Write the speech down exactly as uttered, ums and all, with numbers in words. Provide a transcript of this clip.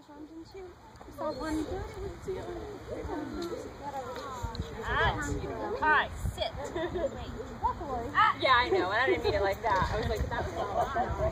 one, didn't you? You saw one. Hi, sit. Wait, walk away. Yeah, I know, and I didn't mean it like that. I was like, that was all.